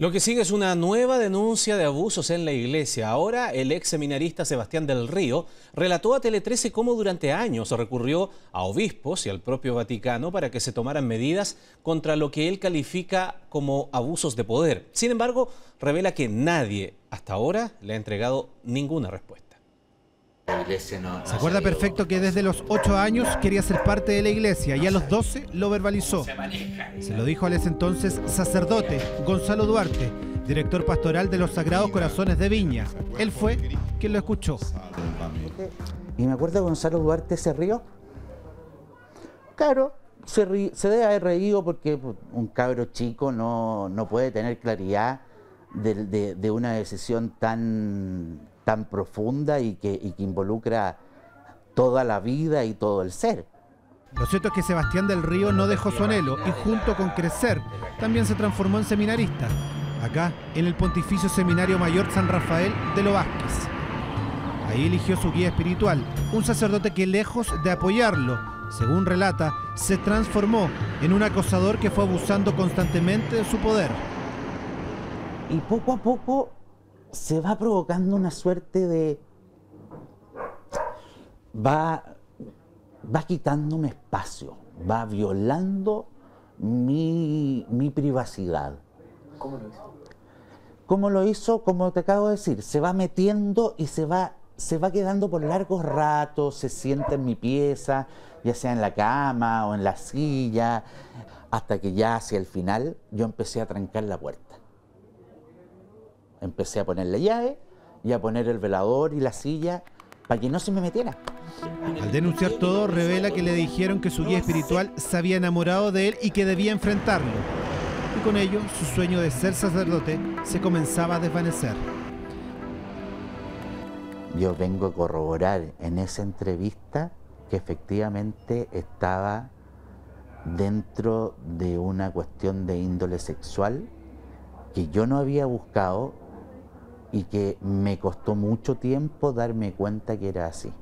Lo que sigue es una nueva denuncia de abusos en la iglesia. Ahora el ex seminarista Sebastián del Río relató a Tele 13 cómo durante años recurrió a obispos y al propio Vaticano para que se tomaran medidas contra lo que él califica como abusos de poder. Sin embargo, revela que nadie hasta ahora le ha entregado ninguna respuesta. Se acuerda perfecto que desde los 8 años quería ser parte de la iglesia y a los 12 lo verbalizó. Se lo dijo al entonces sacerdote Gonzalo Duarte, director pastoral de los Sagrados Corazones de Viña. Él fue quien lo escuchó. Y me acuerdo que Gonzalo Duarte se rió. Claro, se debe haber reído porque un cabro chico no puede tener claridad de una decisión tan profunda y que involucra toda la vida y todo el ser. Lo cierto es que Sebastián del Río no dejó su anhelo y junto con crecer también se transformó en seminarista, acá en el Pontificio Seminario Mayor San Rafael de Los Vázquez. Ahí eligió su guía espiritual, un sacerdote que lejos de apoyarlo, según relata, se transformó en un acosador que fue abusando constantemente de su poder. Y poco a poco se va provocando una suerte de... Va quitándome espacio, va violando mi privacidad. ¿Cómo lo hizo? ¿Cómo lo hizo? Como te acabo de decir, se va metiendo y se va quedando por largos ratos, se sienta en mi pieza, ya sea en la cama o en la silla, hasta que ya hacia el final yo empecé a trancar la puerta. Empecé a poner la llave y a poner el velador y la silla para que no se me metiera. Al denunciar todo, revela que le dijeron que su guía espiritual se había enamorado de él y que debía enfrentarlo. Y con ello, su sueño de ser sacerdote se comenzaba a desvanecer. Yo vengo a corroborar en esa entrevista que efectivamente estaba dentro de una cuestión de índole sexual que yo no había buscado y que me costó mucho tiempo darme cuenta que era así.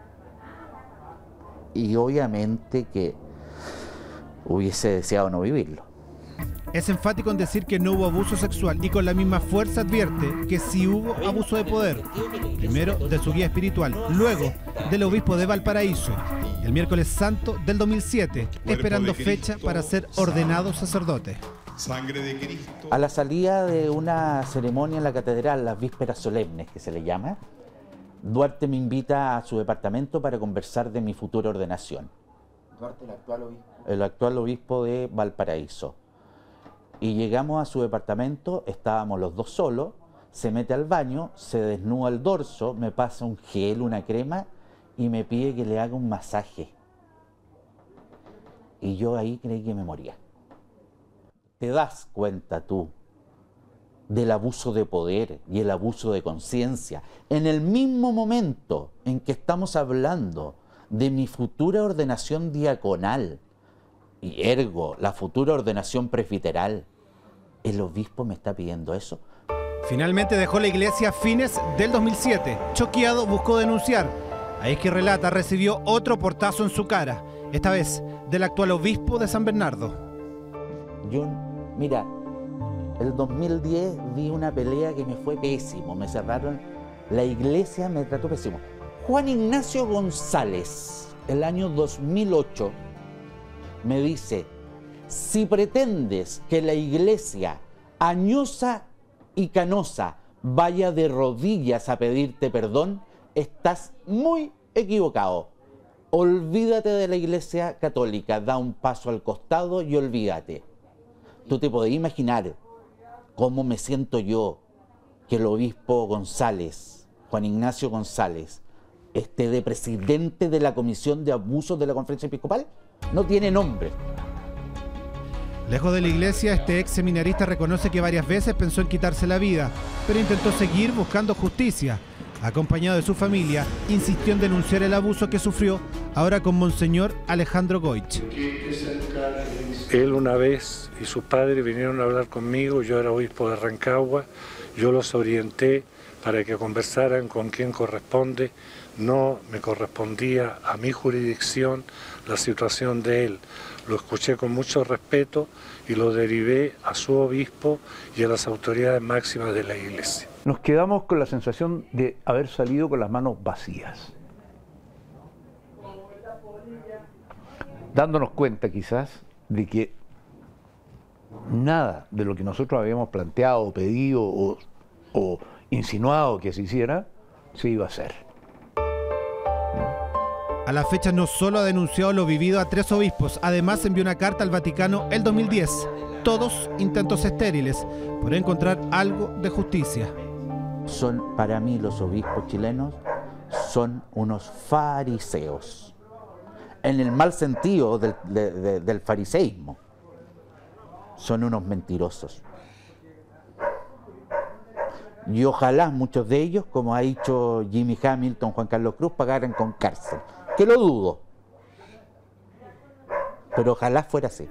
Y obviamente que hubiese deseado no vivirlo. Es enfático en decir que no hubo abuso sexual y con la misma fuerza advierte que sí hubo abuso de poder. Primero de su guía espiritual, luego del obispo de Valparaíso, el miércoles santo del 2007, esperando fecha para ser ordenado sacerdote. Sangre de Cristo. A la salida de una ceremonia en la catedral, las vísperas solemnes que se le llama, Duarte me invita a su departamento para conversar de mi futura ordenación. Duarte, el actual obispo. El actual obispo de Valparaíso. Y llegamos a su departamento, estábamos los dos solos, se mete al baño, se desnuda el dorso, me pasa un gel, una crema y me pide que le haga un masaje. Y yo ahí creí que me moría. ¿Te das cuenta tú del abuso de poder y el abuso de conciencia? En el mismo momento en que estamos hablando de mi futura ordenación diaconal y ergo la futura ordenación presbiteral, el obispo me está pidiendo eso. Finalmente dejó la iglesia a fines del 2007. Choqueado, buscó denunciar. Ahí es que relata, recibió otro portazo en su cara, esta vez del actual obispo de San Bernardo. Mira, el 2010 vi una pelea que me fue pésimo, me cerraron, la iglesia me trató pésimo. Juan Ignacio González, el año 2008, me dice, si pretendes que la iglesia añosa y canosa vaya de rodillas a pedirte perdón, estás muy equivocado. Olvídate de la iglesia católica, da un paso al costado y olvídate. Tú te podés imaginar cómo me siento yo que el obispo González, Juan Ignacio González, esté de presidente de la Comisión de Abusos de la Conferencia Episcopal. No tiene nombre. Lejos de la iglesia, este ex seminarista reconoce que varias veces pensó en quitarse la vida, pero intentó seguir buscando justicia. Acompañado de su familia, insistió en denunciar el abuso que sufrió ahora con Monseñor Alejandro Goich. Él una vez y sus padres vinieron a hablar conmigo, yo era obispo de Rancagua, yo los orienté para que conversaran con quien corresponde, no me correspondía a mi jurisdicción la situación de él. Lo escuché con mucho respeto y lo derivé a su obispo y a las autoridades máximas de la Iglesia. Nos quedamos con la sensación de haber salido con las manos vacías, dándonos cuenta quizás de que nada de lo que nosotros habíamos planteado, pedido o insinuado que se hiciera, se iba a hacer. A la fecha no solo ha denunciado lo vivido a 3 obispos, además envió una carta al Vaticano el 2010. Todos intentos estériles por encontrar algo de justicia. Son, para mí, los obispos chilenos son unos fariseos, en el mal sentido del fariseísmo. Son unos mentirosos. Y ojalá muchos de ellos, como ha dicho Jimmy Hamilton, Juan Carlos Cruz, pagaran con cárcel. Que lo dudo. Pero ojalá fuera así.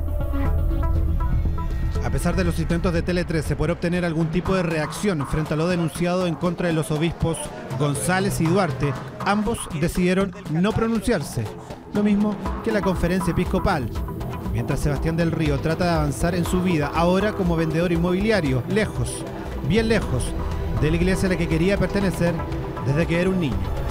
A pesar de los intentos de Tele 13 por obtener algún tipo de reacción frente a lo denunciado en contra de los obispos González y Duarte, ambos decidieron no pronunciarse, lo mismo que la conferencia episcopal. Mientras Sebastián del Río trata de avanzar en su vida, ahora como vendedor inmobiliario, lejos, bien lejos, de la iglesia a la que quería pertenecer desde que era un niño.